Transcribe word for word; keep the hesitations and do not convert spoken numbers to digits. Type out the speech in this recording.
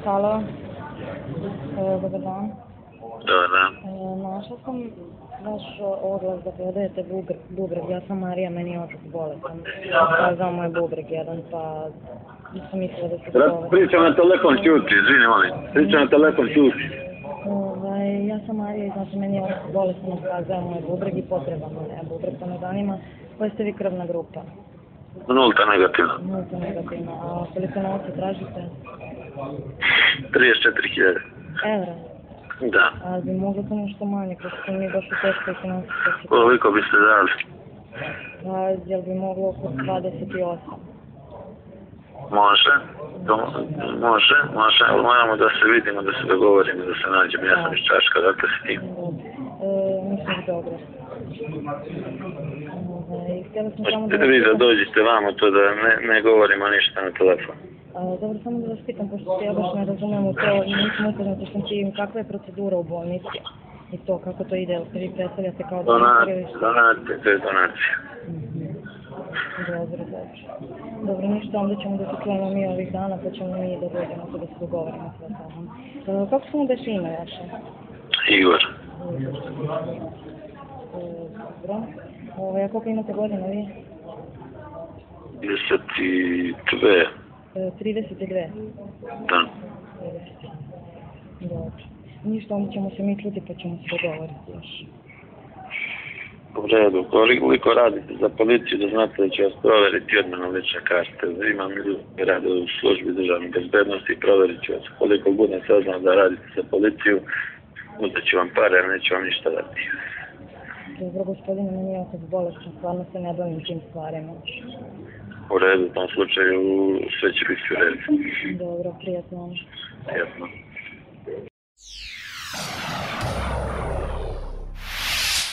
Halo. E, dobar dan. Dobar dan. E, našla sam vaš oglas da prodajete bubreg. Ja sam Marija, meni je otac bolestan. Kazao mu je bubreg jedan, pa sam mislila da se dogovore. Pričam na telefon, čuti, izvini, molim. Pričam na telefon, čuti. Ovaj, ja sam Marija i znači meni je otac bolestan, kazao mu je bubreg i potreba mu je bubreg, pa me zanima koja ste vi krvna grupa? Nulta negativna. Nulta negativna. A koliko novca tražite? trideset četiri hiljade. Evra? Da. A bi mogli to nešto manje, kako ste mi došli teško i financijsko? Koliko biste dali? Pa, jel bi moglo oko dvadeset osam? Može, to, može, može, ali moramo da se vidimo, da se dogovorimo, da se nađemo. Ja sam iz Čačka, dakle s tim. E, mislim dobro. Ovaj, htjela sam samo da... Vi da dođete vamo, to da ne, ne govorimo ništa na telefon. A, dobro, samo da vas pitam, pošto se ja baš ne razumijem u to, nisam upoznata s tim, kakva je procedura u bolnici i to, kako to ide, jel se vi predstavljate kao donator ili što? Donacija, to je donacija. Dobro, dobro. Dobro, ništa, onda ćemo da se čujemo mi ovih dana, pa ćemo mi da dođemo da se dogovorimo sve tamo. E, kako su mu beše ime vaše? Igor. Dobro. Ovo, a koliko imate godina vi? trideset dve. trideset dve? Da. Dobro. Ništa, onda ćemo se mi čuti pa ćemo se dogovoriti još. U redu, koliko radite za policiju, da znate da će vas proveriti odmah na lične karte. Imam ljudi koji rade u službi državne bezbednosti i proverit ću vas. Koliko budem saznao da radite za policiju, uzet ću vam pare, a neću vam ništa dati. Dobro, gospodine, meni je otac bolestan, stvarno se ne bavim tim stvarima. U redu, u tom slučaju sve će biti u redu. Dobro, prijatno. Prijatno.